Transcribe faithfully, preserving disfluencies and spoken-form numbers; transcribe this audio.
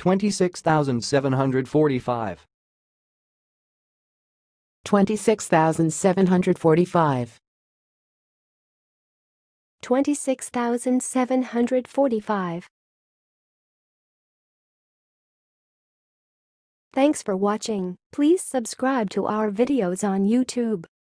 twenty-six thousand seven hundred forty-five. twenty-six thousand seven hundred forty-five. twenty-six thousand seven hundred forty-five. Thanks for watching. Please subscribe to our videos on YouTube.